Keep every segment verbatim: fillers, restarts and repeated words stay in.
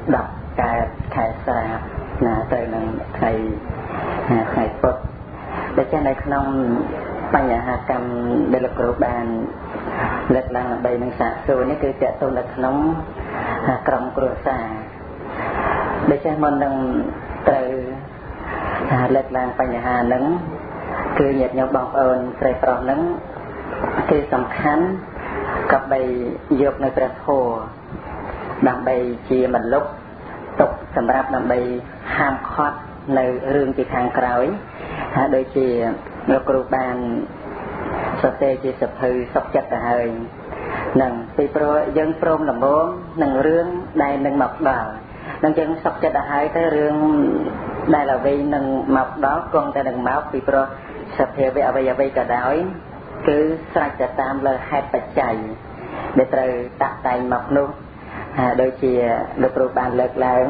đọc cái khai xa là từ năng thầy thầy Phật để cho này không bây giờ hạ cầm đây là cổ bàn lệch là bày năng xạ rồi nó cứ chạy tôi là nóng cầm cổ xa để cho mình đang từ lệch là bây giờ hạ nắng cứ nhiệt nhau bọc ơn trời tròn nắng cứ sầm khánh cặp bày dược nơi bờ hồ đằng bày chia mình lúc tục sầm rạp đằng bày ham khót nơi rương chỉ hàng cõi đôi chỉ ngọc cổ bàn sập tê chỉ sập hư sập chặt là hơi nằng pi pro dân prom làm bố nằng rương đây nằng mọc đỏ nằng chân sập chặt là hơi tới rương đây là vì nằng mọc đó con ta nằng máu pi pro sập theo về về về cả đói cứ sạchจะตามเลยให้ปัจจัยđể từตัดใจหมอกนู้โดยที่ลูกครูบานเลิกแล้ว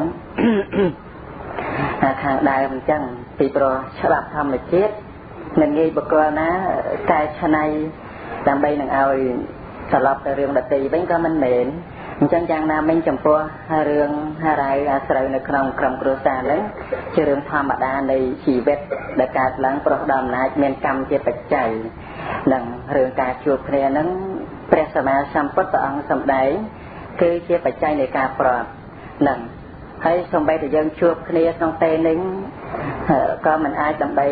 ทางใดมันจังปีโปรฉบับธรรมจิตหนึ่งงี้บุกนะกายชนัยตามใบหนึ่งเอาสลับแต่เรื่องดัตตีเป็นก็มันเหม็นจังจังนาไม่จำเป็นเรื่องอะไรอาศัยในครองครองครัวซาเลยเรื่องธรรมดาในชีวิตในการหลังประดามนาเมียนกรรมเจ็บปัจจัยหลังเรื่องการจูบเนี่ยนั้นเปรียบเสมือนสัมปัตตังสัมได้คือเจ็บปัจจัยในการปลอดหลังให้สมบัติยังจูบเนี่ยต้องเตนิงก็มันอายจำไป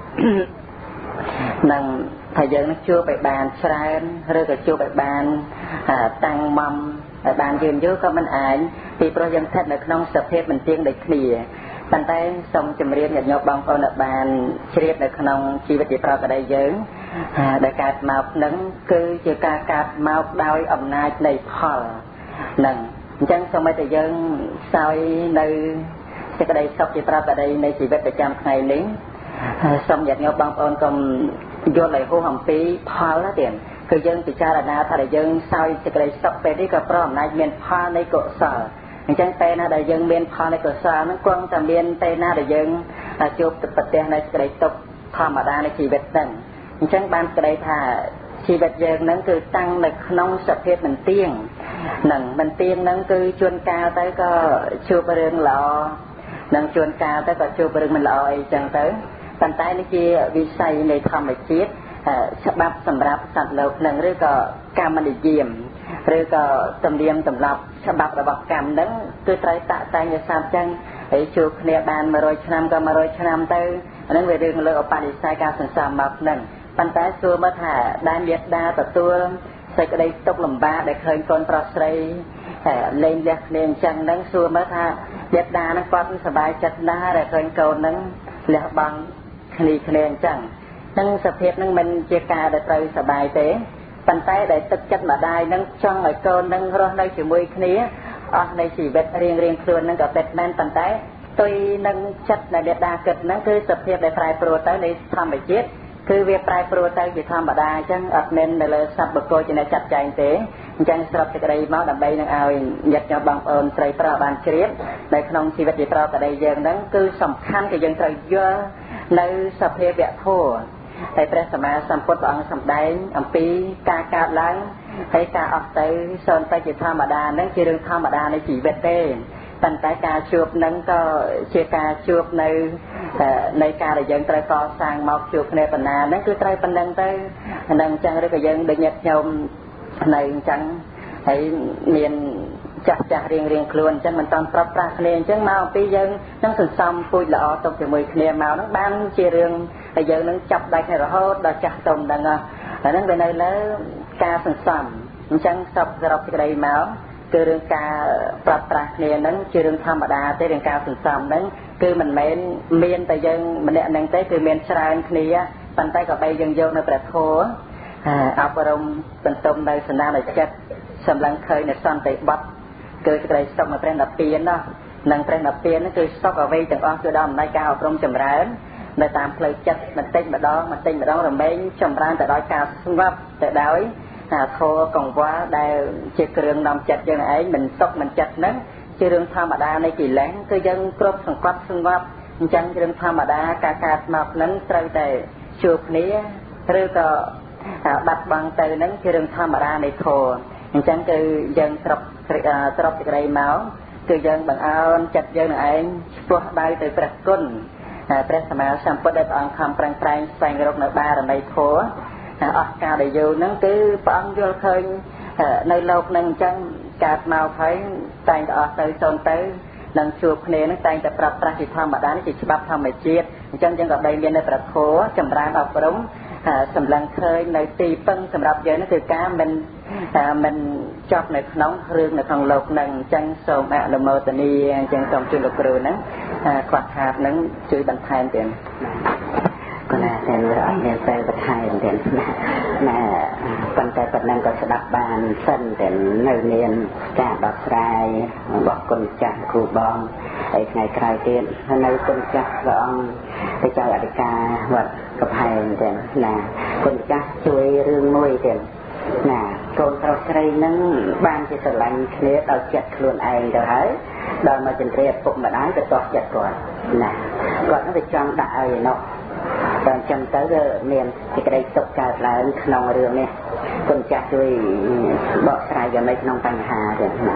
หลังถ้ายังจูบไปบานชราหรือก็จูบไปบานตั้งมัมบานยืนยุ่งก็มันอายปีโปรยังทัดในขนมสเปรย์มันเตียงได้เคลียปันไตสมจำเรียนอย่างยกบางคนบานเชียบในขนมชีวิตที่เราก็ได้เยอะในการมานั้นคือจะการการมาดาวอำนาจในพอหนึ่งจังสมัยแต่ยังสายในจะก็ได้สอบที่เราก็ได้ในชีวิตประจำในนี้สมอย่างยกบางคนก็โยนไหลหัวหอมปีพอละเดียนคือยังติดจารณาถ้าได้ยังสายจะก็ได้สอบไปที่กับพร้อมในเมียนพาในเกาะสาจังเตน่าได้ยังเมียนพาในเกาะสานั้นกว้างแต่เมียนเตน่าได้ยังจูบปฏิเสธในจะได้ตกธรรมดาในชีวิตนั้นจังบานกระไดท่าชีวิตเยิงนั้นคือตั้งในขนมสเปรย์มันเตี้ยงหนังมันเตี้ยงนั้นคือชวนกาวแต่ก็ชูประเรื่องหล่อหนังชวนกาวแต่ก็ชูประเรื่องมันลอยจังเต๋อปันใต้นี่คือวิสัยในธรรมจิตฉบับสำหรับสัตว์โลกหนึ่งหรือก็การมันเยี่ยมหรือก็ตำเนียมสำหรับฉบับระบบกรรมนั้นคือไตรตะใจจะทราบจังไอ้ชูเนียบานมาโรยชนำก็มาโรยชนำเต๋ออันนั้นเป็นเรื่องเลือกปฏิสัยการสังสารแบบหนึ่งปัญหาส่วนมาถ่าด้านเบียดดาต่อตัวใส่กระไดตกลำบากได้เคยคนปลอดภัยเล่นเล็กเล่นจังนั้นส่วนมาถ่าเบียดดานั้นก็สบายจัดหน้าได้เคยคนนั้นเลี้ยบังคลีเคลียนจังนั่งสเปียนั่งมันเจกาได้ไปสบายเตะปัญหาได้ตึกจัดมาได้นั่งช่องไอ้คนนั่งรอในชั่วโมงนี้อ๋อในชีวิตเรียงเรียงส่วนนั่งกับเป็ดแมนปัญหาตัวนั่งจัดในเบียดดาเกิดนั่นคือสเปียได้ปลายโปรต้ในทำไปเจ็ดคือเวียปลายโปรไตจิตธรรมดาจังอัดเน้นในเลยสับบุกโกจะในจัดใจเตะจังสลับจากใดมาดับใบนั่งเอาหยัดเงาบางเอิญไตรปราบานเชียบในขนมชีวิตจิตเราแต่ใดยังนั้นคือสำคัญกับยังไตรเยอะในสเปเวทโทในพระสมมาสัมพุทธองค์สัมได้อัมพีกาการล้างให้การออกไตโซนไตจิตธรรมดานั่นคือเรื่องธรรมดาในชีวิตเต้ปัญหาการจูบนั้นก็เชื่อการจูบในในการได้ยังไตรก่อสร้างหมอกจูบในปัญหานั่นคือไตรปัญญังเต้นั่งจังหรือก็ยังได้ยัดยมในจังให้เมียนจัดจ่าเรียงเรียงคลวนจังมันตอนปรับปราคะแนนจังมาปียังนั่งสุดซ้ำปุยละอตกจากมือคะแนนมานั่งบ้านเชียเรียงแต่ยังนั่งจับได้แค่ละหดได้จับตรงดังอ่ะนั่งไปในแล้วการสุดซ้ำจังสับสลับจากใดมาคือเรื่องการปรับปราคะแนนนั้นคือเรื่องธรรมดาแต่เรื่องการสุดซ้ำนั้นคือมันเม้นเมียนแต่ยังมันเนี่ยนั่งเต้คือเมียนชราอันนี้ปันใต้กับใบยังโยนในประโถเอาปรมเป็นต้มในสนามในจัดสำลังเคยในซ้อนเตะบัดเกิดอะไรสมัยเป็นดับเปียนเนาะนั่งเป็นดับเปียนนั่นคือสอกเอาไว้จากอ้อคือดอมในการอบรมจำร้านในตามเพลย์จัดมันเต้นมาดองมันเต้นมาดองเราไม่จำร้านแต่ดอยการสงบแต่ดอยโทรกองว่าได้เชื่อเรื่องนำจัดยังไงมันสอกมันจัดนั้นเชื่อเรื่องธรรมดาในกี่แหลงคือยังกรบสังกัดสงบจังเรื่องธรรมดาการการมานั้นใส่แต่ชูบนี้หรือก็บัดบังเตยนั้นคือเรื่องธรรมดาในโทจังคือยังตรบตรบจากไรเมาคគឺយើងបង្អើនចិត្តយើងនឹងឯងឆ្ពោះដៃទៅព្រះគុណព្រះសម្មាសម្ពុទ្ធដែលព្រះអង្គខំប្រឹងប្រែងស្វែងរកនៅបារមីធម៌អស់កាលដែលយូរហ្នឹងគឺព្រះអង្គយល់ឃើញនៅលោកហ្នឹងអញ្ចឹងកើតមកហើយតែងតែអស់ទៅសូនទៅនឹងជួបគ្នានឹងតែងតែប្រាប់ប្រាស់ជាធម្មតានេះជាច្បាប់ធម្មជាតិអញ្ចឹងយើងក៏បីមាននៅប្រធោចម្រើនអប់រំសម្លឹងឃើញនៅទីពឹងសម្រាប់យើងនោះគឺការមិនមិនចប់នៅក្នុងរឿងនៅក្នុងលោកនឹងអញ្ចឹងសូមអនុមោទនាអញ្ចឹងសូមជូនលោកគ្រូហ្នឹងខ្វះខាតហ្នឹងជួយបន្ថែមទៀតគណៈតែរអត់មានពេលបន្ថែមទៀតណាប៉ុន្តែប៉ុណ្ណឹងក៏ស្ដាប់បានសិនតែនៅមានការដោះស្រាយរបស់គុណចាស់គ្រូបងហើយថ្ងៃក្រោយទៀតនៅគុណចាស់ព្រះអង្គទៅចៅអធិការវត្តកផែនទៀតណាគុណចាស់ជួយរឿងមួយទៀតណាកូនប្រុសស្រីហ្នឹងបានជាស្រឡាញ់គ្នាដល់ចិត្តខ្លួនឯងទៅហើយដល់មកចន្ទ្រាពុកម្ដាយទៅតោះចិត្តគាត់ណាគាត់នឹងទៅចង់ដាក់ឲ្យឯនោះតែអញ្ចឹងទៅមានសេចក្តីសុខកើតឡើងក្នុងរឿងនេះគុណចាស់ជួយបកស្រាយយ៉ាងម៉េចក្នុងបញ្ហាទៀតណា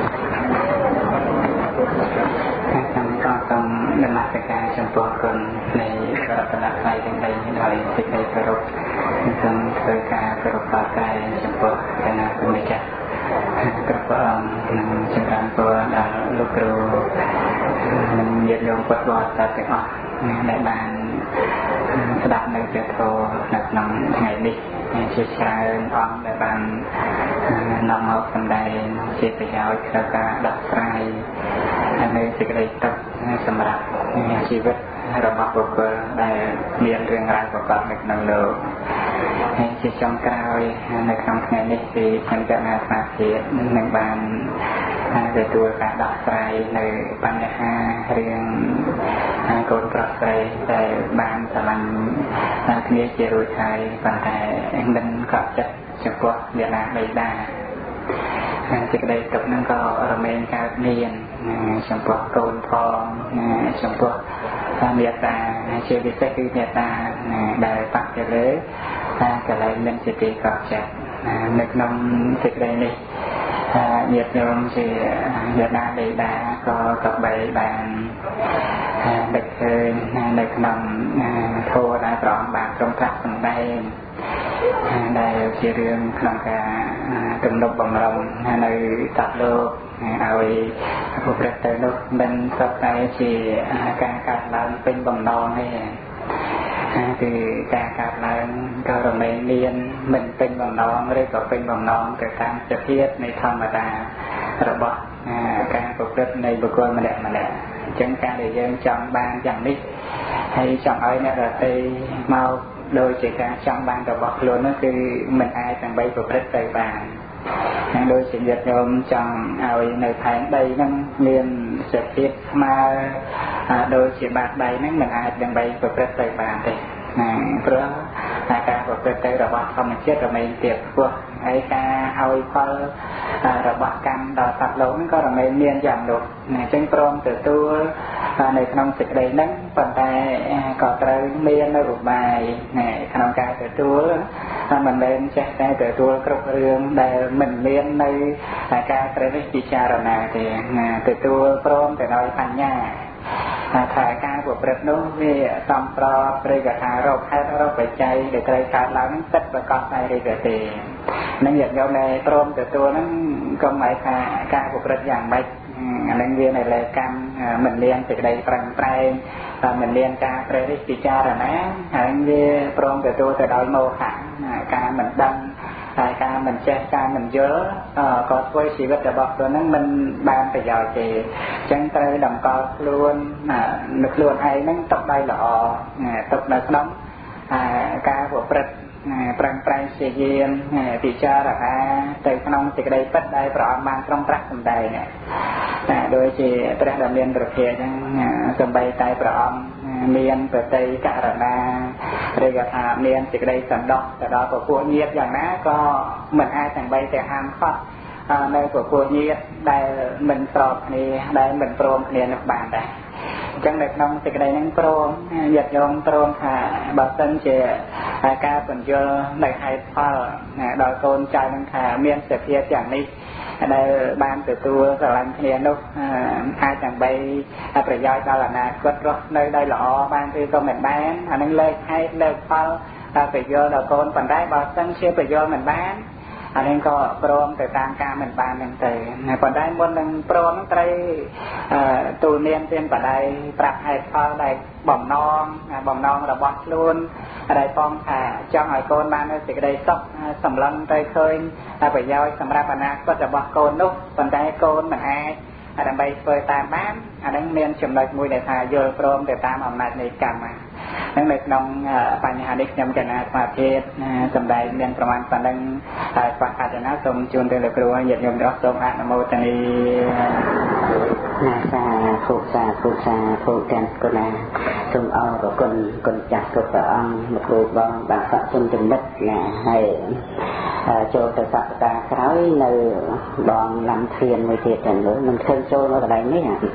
ខ្ញុំក៏សូមនមស្ការចំពោះគុណនៃរតនត្រ័យទាំងបីនេះដោយសេចក្តីគោរពសូមធ្វើការគោរពបត្រៃចំពោះព្រះនាគុណម្ចាស់គ្រប់ព្រះអង្គនឹងចម្រើនពរដល់លោកគ្រូនិងញាតិញោមពុទ្ធបរិស័ទទាំងអស់ដែលបានស្ដាប់នៅព្រះធម៌នៅក្នុងថ្ងៃនេះជាច្រើនអង្គដែលបាននាំមកសម្ដែងជាប្រយោជន៍ក្នុងការដោះស្រាយនៅសេចក្តីទុក្ខសម្រាប់ជីវិតរបស់បុគ្គលដែលមានរឿងរ៉ាវប្រកបនៅក្នុងលោកហើយជាចុងក្រោយនៅក្នុងថ្ងៃនេះគឺខ្ញុំកណាស្មារតីនឹងបានទទួលការដោះស្រាយនៅបញ្ហារឿងកូនប្រុសស្រីដែលបានឆ្លងគ្នាជារួចហើយប៉ុន្តែមិនក៏ចិត្តចំពោះអ្នកណាបិតាសេចក្តីទុក្ខហ្នឹងក៏រមែងកើតមានចំពោះកូនផងចំពោះមេត្តាជាពិសេសគឺមេត្តាដែលបាក់ទៅលើកន្លែងមិនជាទីកប់ចិត្តនៅក្នុងសេចក្តីនេះញាតិញោមជាមេត្តាបិតាក៏ក៏បីបានដឹកឃើញនៅក្នុងធម៌ដែលព្រះអង្គបានទ្រង់ត្រាស់សម្ដែងដែលជារឿងក្នុងការទំនុកបំរុងនៅសត្វលោកឲ្យប្រព្រឹត្តទៅនោះមិនសុទ្ធតែជាការកាត់ឡើងពេញបំណងទេគឺការកាត់ឡើងក៏រមែងមានមិនពេញបំណងឬក៏ពេញបំណងទៅតាមសភាពនៃធម្មតារបស់ការប្រព្រឹត្តនៃបុគ្គលម្នាក់ម្នាក់អញ្ចឹងការដែលយើងចង់បានយ៉ាងនេះហើយចង់ឲ្យអ្នកដទៃមកដោយជាការចង់បានរបស់ខ្លួននោះគឺមិនអាចដើម្បីប្រព្រឹត្តទៅបានហើយដោយជាញាតិញោមចង់ឲ្យនៅផែនដីហ្នឹងមានសភាពស្មើដោយជាបាតដៃហ្នឹងមិនអាចដើម្បីប្រព្រឹត្តទៅបានទេណាព្រោះការប្រព្រឹត្តទៅរបស់ធម្មជាតិរមែងទៀតខ្ពស់ហើយការឲ្យផលរបស់កម្មដល់សត្វលោកហ្នឹងក៏រមែងមានយ៉ាងនោះអញ្ចឹងព្រមទទួលនៅក្នុងសេចក្តីហ្នឹងប៉ុន្តែក៏ត្រូវមាននៅឧបាយក្នុងការទទួលមិនមែនចេះតែទទួលគ្រប់រឿងដែលមិនមាននៅការត្រូវពិចារណាទេទទួលព្រមទៅដោយបញ្ញាថាការប្រព្រឹត្តនោះវាសំប្រព្រឹកថារកហេតុរកបច្ច័យដែលត្រូវកើតឡើងនឹងពិតប្រកបតែរីកទេនឹងយកយកតែព្រមទទួលហ្នឹងក៏หมายថាការប្រព្រឹត្តយ៉ាងម៉េចអានឹងវានៅលើកម្មមិនមានសេចក្តីប្រឹងប្រែងមិនមានការប្រេរិះពិចារណាហើយវាព្រមទទួលទៅដោយមោហៈការមិនដឹងហើយការមិនចេះការមិនយល់ក៏ធ្វើជីវិតរបស់ខ្លួនហ្នឹងមិនបានប្រយោជន៍ទេអញ្ចឹងត្រូវតម្កល់ខ្លួននៅខ្លួនឯងហ្នឹងទុកដៃល្អទុកនៅក្នុងការប្រព្រឹត្តប្រឹងប្រែងព្យាយាមពិចារណាទៅក្នុងសេចក្តីពិតដែលព្រះអង្គបានទ្រង់ត្រាស់សម្ដែងតែដូចជាព្រះដ៏មានព្រះភាកហ្នឹងសំបីតែព្រះអង្គមានប្រតិករណាឬក៏ថាមានសេចក្តីសន្តោសទៅដល់ពពួកញាតិយ៉ាងណាក៏មិនអាចទាំងបីតែហាមឃាត់នៅពពួកញាតិដែលមិនស្របគ្នាដែលមិនព្រមគ្នានោះបានដែរអញ្ចឹងនៅក្នុងសេចក្តីហ្នឹងព្រមញាតិញោមព្រមថាបើសិនជាការបញ្យល់នៅហេតុផលដល់កូនចៅហ្នឹងថាមានសភាពយ៉ាងនេះដែលបានទទួលស្រឡាញ់គ្នានោះអាចដើម្បីប្រយោជន៍ដល់អនាគតរស់នៅដោយល្អបានឬក៏មិនបានអានឹងលើកហេតុលើកផលប្រយោជន៍ដល់កូនប៉ុន្តែបើសិនជាប្រយោជន៍មិនបានអានេះក៏ព្រមទៅតាមការមិនបាននឹងទៅប៉ុន្តែមុននឹងព្រមនឹងត្រូវទូលនាមទានបដិប្រាប់ហេតុផលដែលបំណងបំណងរបស់ខ្លួនដែលផងថាចង់ឲ្យកូនបាននៅសេចក្តីសុខសម្លឹងទៅឃើញប្រយោជន៍សម្រាប់អនាគតរបស់កូននោះប៉ុន្តែកូនមិនអាចដើម្បីធ្វើតាមបានអានឹងមានចំណុចមួយដែលថាយល់ព្រមទៅតាមអំណាចនៃកម្មនឹងនៅក្នុងបញ្ហានេះខ្ញុំកណាស្មារតីសម្ដែងមានប្រមាណប៉ុណ្ណឹងហើយស្វាគមន៍ណាសូមជូនទៅលោកគ្រូញាតិញោមទាំងអស់សូមអនុមោទនាណាសាធុសាធុសាធុទាំងគុណណាសូមអរគុណគុណចាស់គ្រប់ព្រះអង្គលោកគ្រូបងបាទសសុំចំណិតណាហើយចូលទៅសប្តាហ៍ក្រោយនៅបងឡាំធៀនមួយទៀតទាំងនោះមិនឃើញចូលនៅកន្លែងនេះណា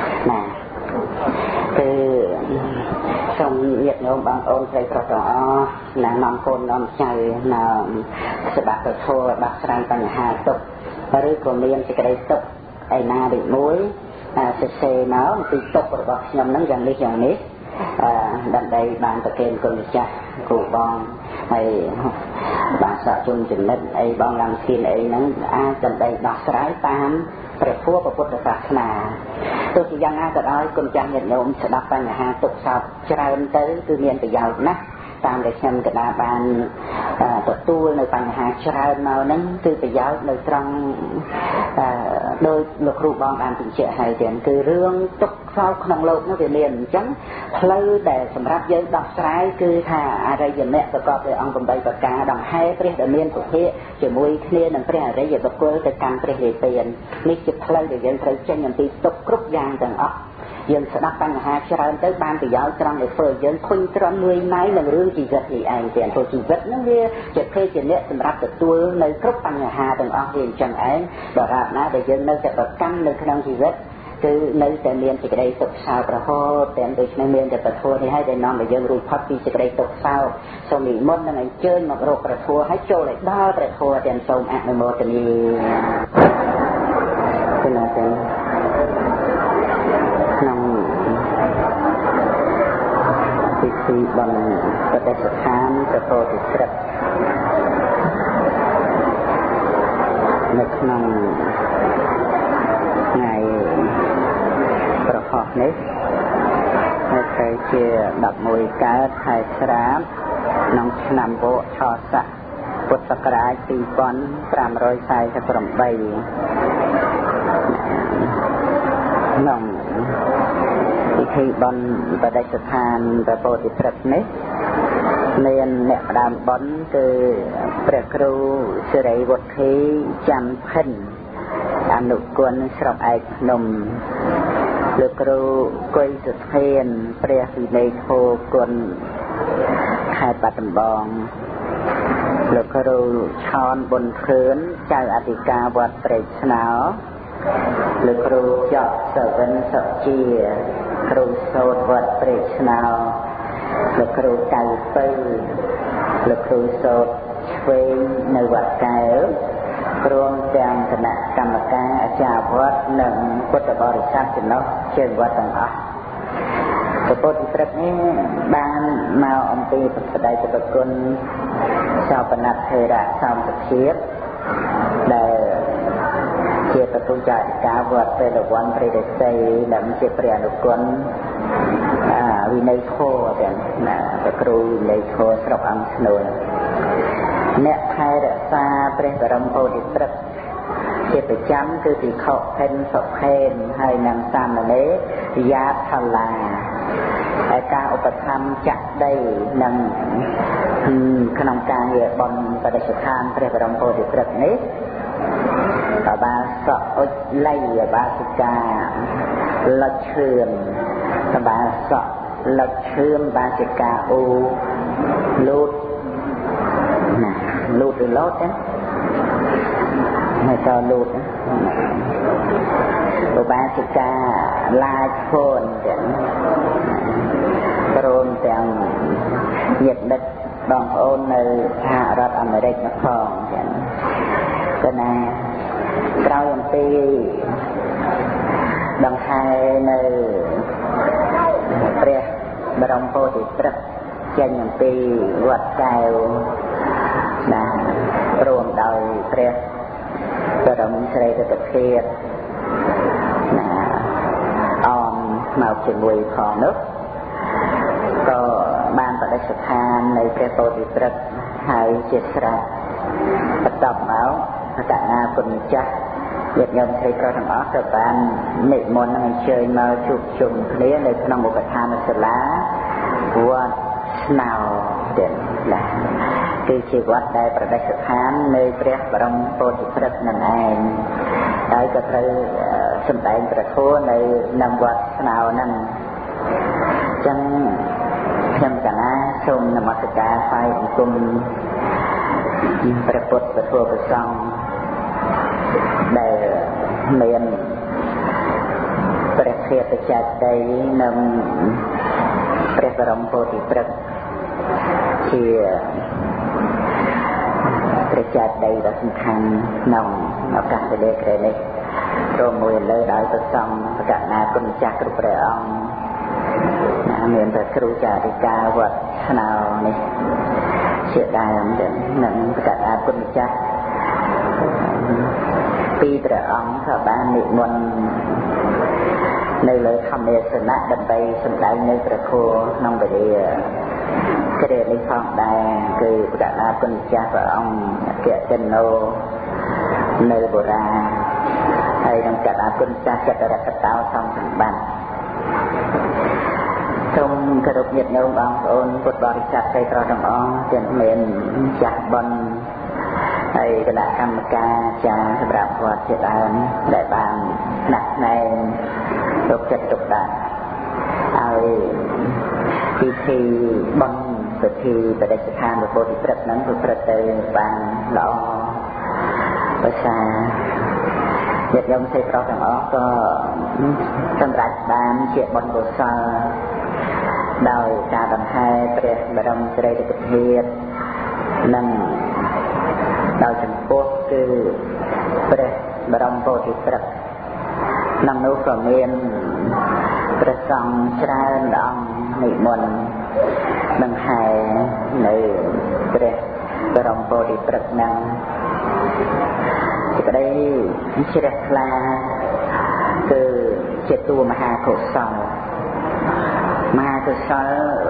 គឺសូមញាតិញោមបងប្អូនស្រីប្រុសទាំងអស់ណានាំកូននាំចៅណាស្ដាប់ទៅធម៌ដោះស្រាយបញ្ហាទុក្ខឬក៏មានសេចក្តីទុក្ខឯណាដូចមួយសរសេរមកអំពីទុក្ខរបស់ខ្ញុំហ្នឹងយ៉ាងនេះយ៉ាងនេះដើម្បីបានប្រគេនគុណម្ចាស់គ្រូបងហើយបានសកជុំចំណិតអីបងឡើងធានអីហ្នឹងអាចដើម្បីដោះស្រាយតាមព្រះធម៌ពុទ្ធសាសនាទោះជាយ៉ាងណាក៏ដោយគុណចាស់ញាតិញោមស្ដាប់បញ្ហាទុក្ខសោកច្រើនទៅគឺមានប្រយោជន៍ណាស់តាមដែលខ្ញុំកណាបានទទួលនៅបញ្ហាច្រើនមកហ្នឹងគឺប្រយោជន៍នៅត្រង់ដោយលោកគ្រូបងបានបញ្ជាក់ហើយទាំងគឺរឿងទុក្ខសោកក្នុងโลกនោះវាមានអញ្ចឹងផ្លូវដែលសម្រាប់យើងដោះស្រាយគឺថាអរិយមគ្គប្រកបដោយអង្គ8ប្រការដង្ហែព្រះដែលមានពុទ្ធៈជាមួយគ្នានឹងព្រះអរិយបុគ្គលទៅកាន់ព្រះនិព្វាននេះជាផ្លូវដែលយើងត្រូវចេញអំពីទុក្ខគ្រប់យ៉ាងទាំងអស់យើងស្ដាប់បញ្ហាច្រើនទៅបានប្រយោជន៍ត្រង់ដែលធ្វើយើងធុញទ្រាន់លួយម៉ៃនឹងរឿងជីវិតនេះឯងទៀតព្រោះជីវិតហ្នឹងវាជាភេជ្ជៈសម្រាប់ទទួលនៅគ្រប់បញ្ហាទាំងអស់វាអញ្ចឹងឯងដរាបណាដែលយើងនៅតែប្រកាន់នៅក្នុងជីវិតគឺនៅតែមានសេចក្តីទុក្ខសោករហូតតែដូច្នេះមានតែប្រធัวនេះហើយដែលនាំឲ្យយើងរួចផុតពីសេចក្តីទុក្ខសោកសូមនិមន្តនឹងអញ្ជើញមករកប្រធัวហើយចូលឲ្យដល់ប្រធัวទាំងសូមអនុមោទនាគណៈទាំងក្នុងពិធីបន់បដិស្ថានព្រះពោធិសត្វនៅក្នុងថ្ងៃប្រហោះនេះនៅតែជាដប់មួយកើតខែស្រាបក្នុងឆ្នាំវកឆស័កពុទ្ធសករាជពីរពាន់ប្រាំរយសែសិបប្រាំបីក្នុងពិធីបន់បដិស្ថានព្រះពោធិសត្វនេះមានអ្នកផ្ដើមបន់គឺព្រះគ្រូសិរីវុទ្ធីចាំភិនអនុគុណស្រុកឯកភ្នំលោកគ្រូគុយសុធានព្រះវិន័យធម៌គុណខេត្តបាត់ដំបងលោកគ្រូឆនប៊ុនខឿនចៅអធិការវត្តព្រែកស្នោលោកគ្រូចောက်សវិនសុជាគ្រូសូត្រវត្តព្រែកស្នោលោកគ្រូកៅពៅលោកគ្រូសូត្រឆ្វេងនៅវត្តកែវព្រមទាំងគណៈកម្មការអាចារ្យវត្តនិងពុទ្ធបរិស័ទចំណុះជាវត្តទាំងអស់ព្រះពុទ្ធព្រឹកនេះបានមកអំពីពុទ្ធដីប្រគុណសោបណថេរៈសំសភាពដែលជាប្រពុចារិកាវត្តពេលវ័នព្រះរិស័យដែលជាព្រះអនុគុណវិន័យធម៌ទាំងណាព្រះគ្រូវិន័យធម៌ស្រុកអង្គស្នួលអ្នកថែរក្សាព្រះបរមពោធិសត្វជាប្រចាំគឺទីខុផិនសុផេនហើយនឹងសាមណេរយាថឡាហើយការឧបត្ថម្ភចាក់ដីនឹងក្នុងការងារបន់បដិស្ថានព្រះបរមពោធិសត្វនេះក៏បានសក់អុចលៃបាសិកាលិចឈឿនក៏បានសក់លិចឈឿនបាសិកាអូលូតណាលូតឬលូតណាហើយក៏លូតឧបាសិកាឡាឈូនទាំងព្រមទាំងញាតិមិត្តបងប្អូននៅសហរដ្ឋអាមេរិកនោះផងចឹងក៏ណាក្រោយអំពីដង្ហែនៅព្រះបរមពោធិព្រឹក្សចេញអំពីវត្តកែវណារួមដោយព្រះបរមស្រីរតធាតុណាអមមកជាមួយផងនោះក៏បានបដិស្ថាននៃព្រះពោធិព្រឹក្សហើយជាស្រេចបន្តមកកណាគុណម្ចាស់ញាតិញោមស្រីប្រុសទាំងអស់ក៏បាននិមន្តអញ្ជើញមកជួបជុំគ្នានៅក្នុងឧបដ្ឋានសាលាវត្តស្នោទៀតណាគឺជាវត្តដែលប្រតិស្ថាននៃព្រះបរមពោធិព្រឹក្សនឹងឯងហើយក៏ត្រូវសម្ដែងព្រះធម៌នៅក្នុងវត្តស្នោហ្នឹងអញ្ចឹងខ្ញុំកណាសូមនមស្ការថ្វាយបង្គំព្រះពុទ្ធព្រះធម៌ព្រះសង្ឃដែលមានព្រះធាតុបច្ច័យដីនិងព្រះបរមពោធិព្រឹក្សជាព្រះចាត់ដីដ៏សំខាន់ក្នុងឱកាសវេលាក្រែនេះរួមមួយលើដោយព្រះសង្ឃបកណាគុណម្ចាស់គ្រប់ព្រះអង្គណាមានព្រះគ្រូចារិកាវត្តស្នោនេះជាដើមនឹងបកណាគុណម្ចាស់ពីព្រះអង្គក៏បាននិមន្តនៅលើធម្មទេសនៈដើម្បីសម្ដែងនៅព្រះធម៌ក្នុងវេលាគ្រានេះផងដែរគឺបដិណាគុណម្ចាស់ព្រះអង្គកតិណោនៅបុរាណហើយនឹងបដិណាគុណម្ចាស់ចតុរកតោសំសម្បត្តិសូមគោរពញាតិញោមបងប្អូនពុទ្ធបរិស័ទស្រីប្រុសទាំងអស់ទាំងមានចាស់បុណ្យហើយគណៈកម្មការចារសម្រាប់វត្តជាដើមដែលបានស្នាក់ស្នែងទុកចិត្តទុកដាក់ឲ្យពិធីបុណ្យពិធីបដិស្ថានព្រះពោធិព្រឹក្សហ្នឹងប្រព្រឹត្តទៅបានល្អភាសាញាតិញោមស្រីប្រុសទាំងអស់ក៏សម្រាប់បានជាបុណ្យកុសលដោយការដង្ហែព្រះបរមស្រីរតធាតុនិងដោយចំពោះគឺព្រះបរមពោធិព្រឹក្សក្នុងនោះក៏មានព្រះសង្ឃច្រើនអង្គនិមន្តដង្ហែនៅព្រះបរមពោធិព្រឹក្សនឹងសេចក្តីជ្រះថ្លាគឺជាតួមហាកុសលមហាកុសល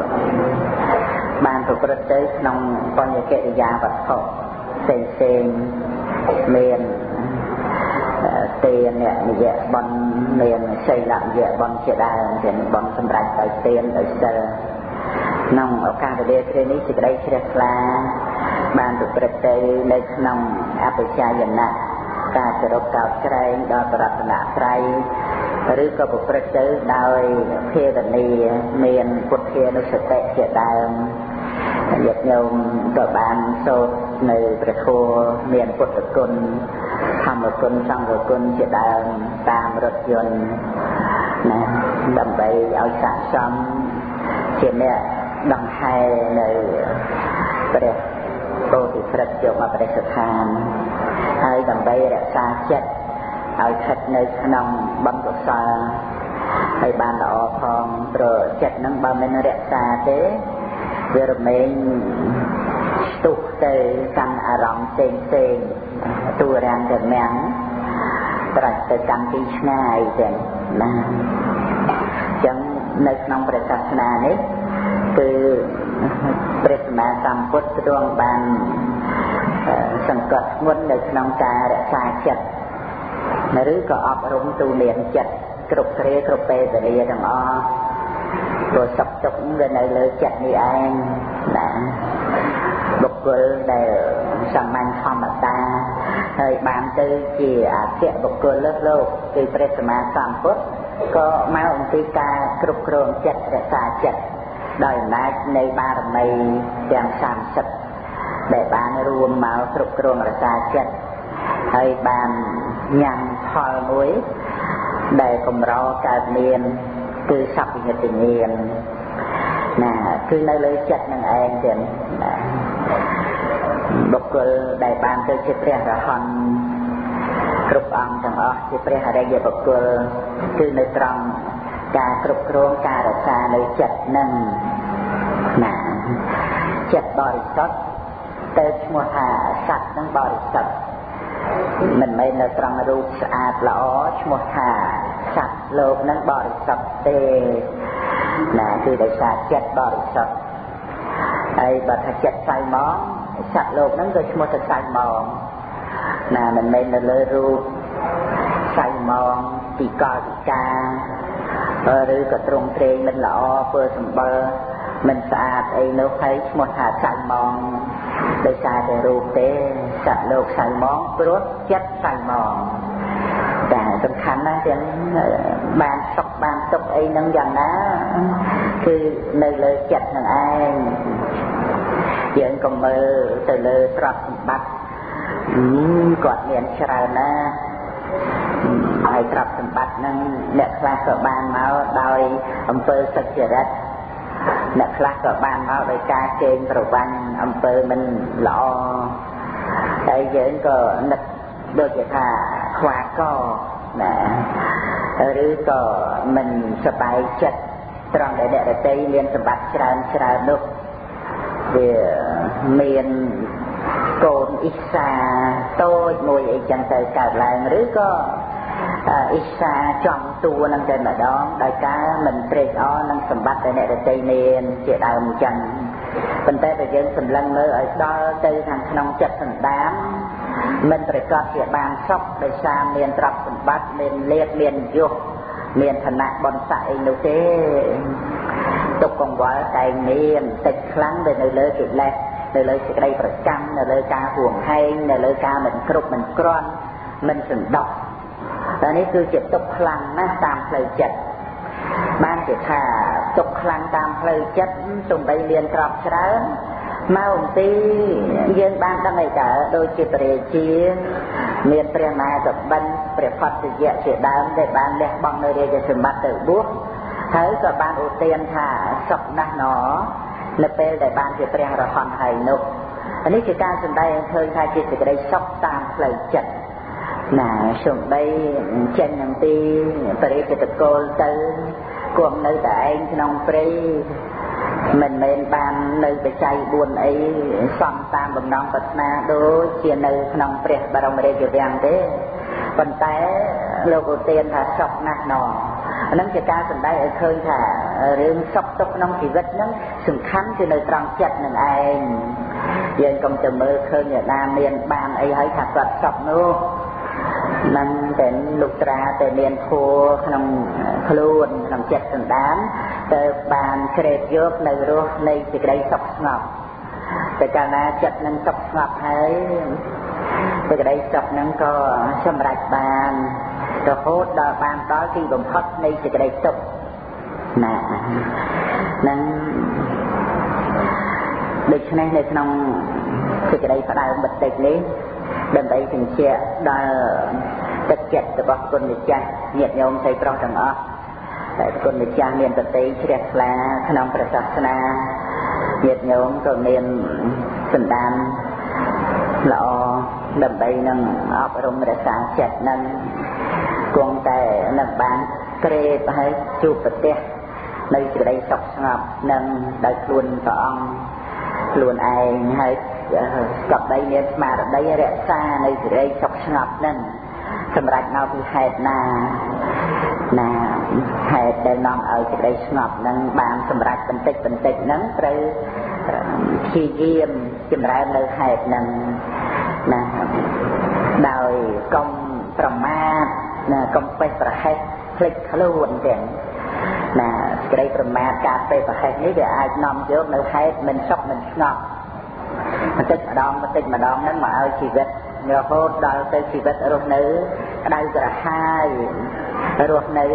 បានប្រព្រឹត្តទៅក្នុងបញ្ញកិរិយាវត្ថុផ្សេងផ្សេងមានទាននិយបន់មានសីលនិយបន់ជាដើមជាបន់សម្រាប់ដោយទានដោយសិលក្នុងឱកាសវេលាគ្រានេះសេចក្តីជ្រះថ្លាបានប្រព្រឹត្តទៅនៅក្នុងអបច្ចយណៈការគោរពកោតក្រែងដល់បរតនត្រ័យឬក៏ប្រព្រឹត្តទៅដោយភាវនាមានពុទ្ធានុសតិជាដើមញាតិញោមក៏បានសូត្រនៅព្រះធម៌មានពុទ្ធគុណធម្មគុណសង្ឃគុណជាដើមតាមរថយន្តណាដើម្បីឲ្យស័ក្តិសមជាអ្នកដង្ហែនៅព្រះពោធិព្រឹក្សយកមកបដិស្ថានហើយដើម្បីរក្សាចិត្តឲ្យស្ថិតនៅក្នុងបុណ្យកុសលហើយបានល្អផងព្រោះចិត្តនឹងបើមិនរក្សាទេវារមែងស្ទុះទៅកាន់អារម្មណ៍ផ្សេងផ្សេងទូរាំងទៅមាំងត្រាច់ទៅកាន់ទីឆ្ងាយទាំងណាអញ្ចឹងនៅក្នុងព្រះសាសនានេះគឺព្រះសម្មាសម្ពុទ្ធទ្រង់បានសង្កត់ធ្ងន់នៅក្នុងការរក្សាចិត្តឬក៏អប់រំទូលានចិត្តគ្រប់គ្រាគ្រប់ពេលវេលាទាំងអស់ព្រោះសុខទុក្ខវានៅលើចិត្តនេះឯងណាបុគ្គលដែលសាមញ្ញធម្មតាហើយបានទៅជាអគ្គបុគ្គលលើសលោកគឺព្រះសម្មាសម្ពុទ្ធក៏មកអំពីការគ្រប់គ្រងចិត្តរក្សាចិត្តដោយអំណាចនៃបារមីទាំងសាមសិបដែលបានរួមមកគ្រប់គ្រងរក្សាចិត្តហើយបានញ៉ាំផលមួយដែលកម្រកើតមានគឺសព្វញ្ញតិញ្ញាណណាគឺនៅលើចិត្តនឹងឯងទៀតណាបុគ្គលដែលបានទៅជាព្រះរហន្តហគ្រប់អង្គទាំងអស់ជាព្រះអរិយបុគ្គលគឺនៅត្រង់ការគ្រប់គ្រងការរក្សានៅចិត្តនឹងណាចិត្តបរិសុទ្ធទៅឈ្មោះថាសត្វនឹងបរិសុទ្ធមិនមែននៅត្រង់រូបស្អាតល្អឈ្មោះថាសត្វលោកនឹងបរិសុទ្ធទេណាគឺដោយសារចិត្តបរិសុទ្ធហើយបើថាចិត្តសៅហ្មងសត្វលោកនឹងក៏ឈ្មោះថាសៅហ្មងណាមិនមែននៅលើរូបសៅហ្មងពីកលពីកាឬក៏ទ្រង់ទ្រាយមិនល្អធ្វើសម្បល់មិនស្អាតអីនោះហើយឈ្មោះថាសៅហ្មងដោយសារតែរូបទេសត្វលោកសៅហ្មងព្រោះចិត្តសៅហ្មងតែសំខាន់ណាស់ទាំងបានសុខបានទុក្ខអីនឹងយ៉ាងណាគឺនៅលើចិត្តនឹងឯងយើងកុំមើលទៅលើទ្រព្យសម្បត្តិគាត់មានច្រើនណាស់ហើយទ្រព្យសម្បត្តិនឹងអ្នកខ្លះក៏បានមកដោយអំពើសុចរិតអ្នកខ្លះក៏បានមកដោយការកេងប្រវ័ញ្ចអំពើមិនល្អហើយយើងក៏នឹកដូចជាថាខ្វះកណាឬក៏មិនសប្បាយចិត្តត្រង់ដែលអ្នកដទៃមានសម្បត្តិច្រើនច្រើននោះវាមានកូនអ៊ីសាតូចមួយអីចឹងទៅកើតឡើងឬក៏អ៊ីសាចំតួនឹងតែម្ដងដោយការមិនត្រេកអរនឹងសម្បត្តិដែលអ្នកដទៃមានជាដើមចឹងប៉ុន្តែបើយើងសម្លឹងមើលឲ្យដល់ទៅខាងក្នុងចិត្តសន្តានមិនប្រកបជាបានសុខដោយសារមានទ្រព្យសម្បត្តិមានលាភមានយសមានឋានៈបុណ្យស័ក្តិអីនោះទេទុកកង្វល់តែមានតិចខ្លាំងទៅនៅលើកិលេសនៅលើសេចក្តីប្រកម្មនៅលើការហួងហែងនៅលើការមិនគ្រប់មិនគ្រាន់មិនសន្តោសតែនេះគឺជាទុកខ្លាំងណាស់តាមផ្លូវចិត្តបានជាថាទុកខ្លាំងតាមផ្លូវចិត្តទោះបីមានទ្រព្យច្រើនមកអំពីយើងបានដឹងអីតើដូចជាព្រះរាជាមានព្រះមហាកបិនព្រះផត្តយៈជាដើមដែលបានលះបង់នៅរាជសម្បត្តិទៅបួសហើយក៏បានឧទានថាសុខណាស់ណនៅពេលដែលបានជាព្រះអរហន្តហើយនោះនេះជាការសម្ដែងឃើញថាជាសេចក្តីសុខតាមផ្លូវចិត្តណាសំបីចេញអំពីបរិយាតកូលទៅគង់នៅតែឯងក្នុងព្រៃមិនមែនបាននៅបច្ច័យបួនអីសំតាមបំណងប្រាថ្នាដូចជានៅក្នុងព្រះបរមរាជវាំងទេប៉ុន្តែលោកឧទានថាសុខណាស់ណោះអានឹងជាការសម្ដែងឲ្យឃើញថារឿងសុខទុក្ខក្នុងជីវិតហ្នឹងសំខាន់គឺនៅត្រង់ចិត្តនឹងឯងយើងកុំទៅមើលឃើញអ្នកណាមានបានអីហើយថាគាត់សុខនោះនឹងតែលុត្រាតែមានធัวក្នុងខ្លួនក្នុងចិត្តសន្តានទៅបានក្រេបយកនៅរស់នៃសេចក្តីសុខស្ងប់តែកាលណាចិត្តនឹងសុខស្ងប់ហើយសេចក្តីសុខនឹងក៏សម្រេចបានរហូតដល់បានដល់ទីបំផុតនៃសេចក្តីសុខណានឹងដូច្នេះនៅក្នុងសេចក្តីផ្ដើមបន្តិចនេះដើម្បីជញ្ជាក់ដល់ទឹកចិត្តរបស់គុណម្ចាស់ញាតិញោមស្រីប្រុសទាំងអស់តែគុណម្ចាស់មានបតីជ្រះថ្លាក្នុងព្រះសាសនាញាតិញោមក៏មានសន្តានល្អដើម្បីនឹងអប់រំរក្សាចិត្តនឹងគង់តែនឹងបានក្រេបហើយជួបប្រទះនៅសេចក្តីសុខស្ងប់នឹងដោយខ្លួនព្រះអង្គខ្លួនឯងហើយកបដីមានស្មារតីរក្សានៅសេចក្តីសុខស្ងប់នឹងសម្រាប់នៅពីហេតុណាណាហេតុដែលនាំឲ្យសេចក្តីស្ងប់នឹងបានសម្រាប់បន្តិចបន្តិចនឹងត្រូវព្យាយាមចម្រើននៅហេតុនឹងណាដោយកុំប្រមាទណាកុំពេះប្រហែសភ្លេចខ្លួនទាំងណាសេចក្តីប្រមាទការពេះប្រហែសនេះវាអាចនាំយកនៅហេតុមិនសុខមិនស្ងប់បន្តិចម្ដងបន្តិចម្ដងហ្នឹងមកឲ្យជីវិតរហូតដល់ទៅជីវិតរស់នៅក្តៅក្រហាយរស់នៅ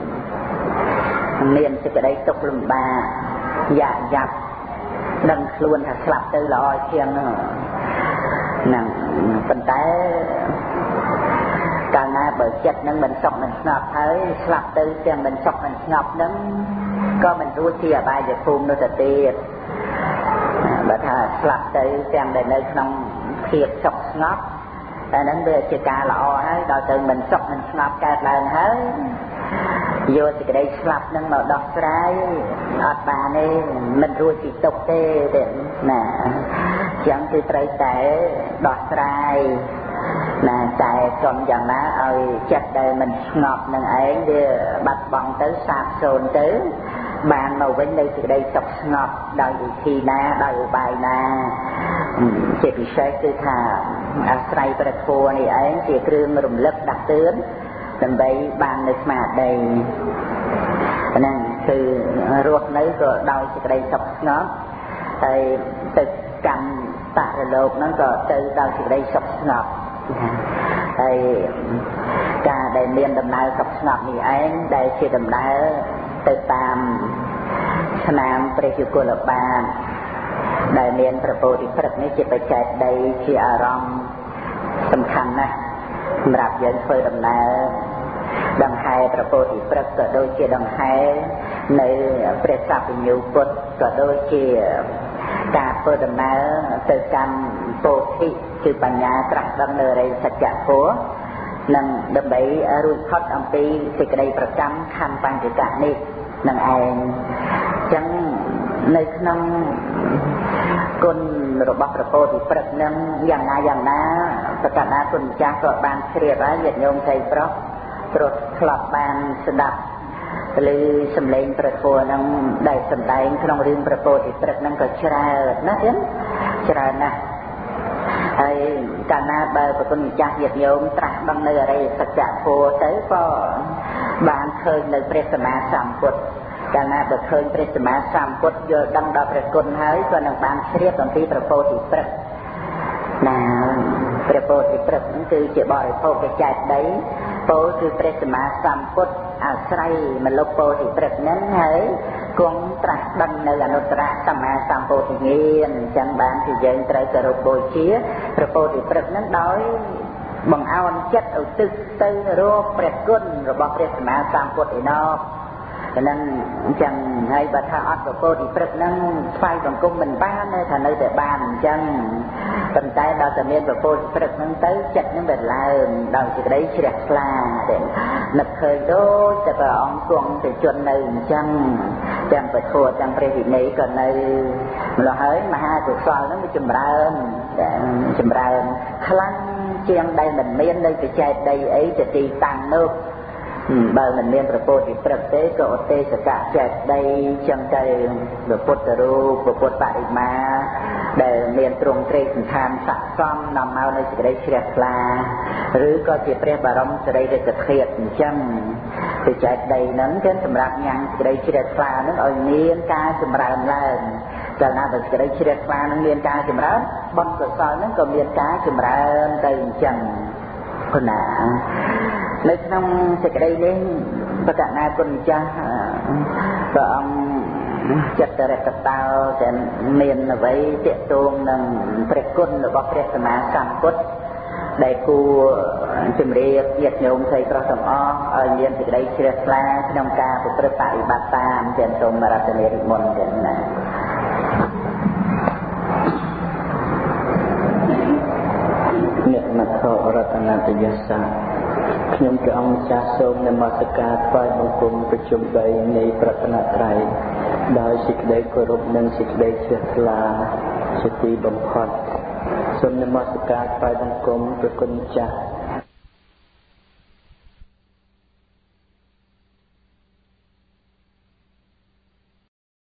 មានសេចក្តីទុក្ខលំបាកយ៉ាប់យ៉ាប់ដឹងខ្លួនថាស្លាប់ទៅល្អជាងហ្នឹងប៉ុន្តែកាលណាបើចិត្តនឹងមិនសុខមិនស្ងប់ហើយស្លាប់ទៅទាំងមិនសុខមិនស្ងប់ហ្នឹងក៏មិនរួចជាអបាយភូមិនោះទៅទៀតបើថាស្លាប់ទៅទាំងដែលនៅក្នុងភាពសុខស្ងប់แต่นั้นเบื่อจะการละอให้เราเจอmình sọc mình ngọc cả lần hết vô thì cái đây sập nâng màu đỏ trái ọt bà này mình ruồi chỉ tục tê để nè chẳng thì trái té đỏ trái nè tại còn chẳng má ơi chặt đời mình ngọt nâng ấy đi bắt bóng tới sạp xôn tới bàn màu bên đây thì đây sọc ngọt đòi khi na đòi bài na chỉ bị sai tư thà sayประโคนี่ấy chỉ เครื่องรำลึกดักเตือนដើម្បីបាននៅស្មារតីហ្នឹងគឺរស់នៅក៏ដោយសេចក្តីសុខស្ងប់ហើយទៅកម្មបរលោកហ្នឹងក៏ទៅដោយសេចក្តីសុខស្ងប់ហើយការដែលមានដំណើរសុខស្ងប់នេះឯងដែលជាដំណើរទៅតាមឆ្នាំព្រះយុគលបាទដែលមានប្រពោធិព្រឹកនេះជាបច្ចេកដីជាអារម្មណ៍សំខាន់ណាស់សម្រាប់យើងធ្វើដំណើរដង្ហែប្រពោធិព្រឹកក៏ដូចជាដង្ហែនៅព្រះសព្វញ្ញូពុទ្ធក៏ដូចជាការធ្វើដំណើរទៅកាន់ពោធិគឺបញ្ញាត្រាស់ដឹងនៅរិយសច្ចៈធម៌និងដើម្បីរួចផុតអំពីសេចក្តីប្រកម្មខណ្ឌបញ្ចកៈនេះនឹងឯងចឹងនៅក្នុងគុណរបស់ព្រះពោធិព្រឹកនឹងយ៉ាងណាយ៉ាងណាប្រកាសណាគុណម្ចាស់ក៏បានជ្រាបហើយញាតិញោមស្រីប្រុសព្រោះធ្លាប់បានស្ដាប់ឬសំឡេងព្រះធម៌នឹងដែលសម្ដែងក្នុងរឿងព្រះពោធិព្រឹកនឹងក៏ច្រើនណាស់ទៀតច្រើនណាស់ហើយកាលណាបើព្រះគុណម្ចាស់ញាតិញោមត្រាស់ដឹងនៅអរិយសច្ចៈធម៌ទៅក៏បានឃើញនៅព្រះសម្មាសម្ពុទ្ធកាលណាបើឃើញព្រះសម្មាសម្ពុទ្ធយល់ដឹងដល់ព្រះគុណហើយក៏នឹងបានជ្រាបអំពីព្រះពោធិព្រឹកណាព្រះពោធិព្រឹកហ្នឹងគឺជាបរិភោគចេតដីពោលគឺព្រះសម្មាសម្ពុទ្ធអាស្រ័យមលុបពោធិព្រឹកហ្នឹងហើយគង់ត្រាស់ដឹងនៅអនុត្តរសម្មាសម្ពោធិញ្ញាណអញ្ចឹងបានជាយើងត្រូវគោរពបូជាព្រះពោធិព្រឹកហ្នឹងដោយបង្អោនចិត្តឧទ្ទិសទៅរកព្រះគុណរបស់ព្រះសម្មាសម្ពុទ្ធឯណោះហ្នឹងអញ្ចឹងហើយបើថាអត់ប្រពោធិព្រឹកហ្នឹងស្វ័យសង្គមមិនបានទេថានៅតែបានអញ្ចឹងប៉ុន្តែដល់តែមានប្រពោធិព្រឹកហ្នឹងទៅចិត្តហ្នឹងវាឡើងដោយសេចក្តីជ្រះថ្លាដែលនឹកឃើញដូចតែព្រះអង្គគង់ទៅជន់នៅអញ្ចឹងទាំងពធទាំងព្រះវិន័យក៏នៅម្ល៉េះហើយមហាកុសលហ្នឹងវាចម្រើនចម្រើនខ្លាំងជាងដែលមិនមាននៅបច្ចេកដីអីទៅទីតាំងនោះបើមិនមានប្រពោធិព្រឹកទេក៏ឧទេសកៈចេតដីចឹងទៅព្រះពុទ្ធរូបព្រះពុទ្ធបរិមាដែលមានទ្រង់ទ្រេកសន្តានស័ក្តិសមនាំមកនៅសេចក្តីជ្រះថ្លាឬក៏ជាព្រះបរមសារីរិកធាតុអញ្ចឹងបច្ចេកដីហ្នឹងគឺសម្រាប់ញ៉ាំសេចក្តីជ្រះថ្លាហ្នឹងឲ្យមានការចម្រើនឡើងកាលណាបើសេចក្តីជ្រះថ្លាហ្នឹងមានការចម្រើនបុណ្យកុសលហ្នឹងក៏មានការចម្រើនទៅអញ្ចឹងគណានៅក្នុងសេចក្តីនេះបកណាគុណម្ចាស់ព្រះអង្គចិត្តរកតោតែមានអ្វីទាក់ទងនឹងព្រះគុណរបស់ព្រះសម្មាសម្ពុទ្ធដែលគួរជំរាបញាតិញោមស្រីប្រុសទាំងអស់ឲ្យមានសេចក្តីជ្រះថ្លាក្នុងការប្រព្រឹត្តបរិបត្តិតាមទាំងសូមរតនារិមុនទាំងណាអ្នកមត្ថរតនតយសាខ្ញុំព្រះអង្គចាស់សូមនមស្ការថ្វាយបង្គំប្រជុំបីនៃប្រតនត្រ័យដោយសេចក្តីគោរពនិងសេចក្តីជ្រះថ្លាជាទីបំផុតសូមនមស្ការថ្វាយបង្គំព្រះគុណចាស់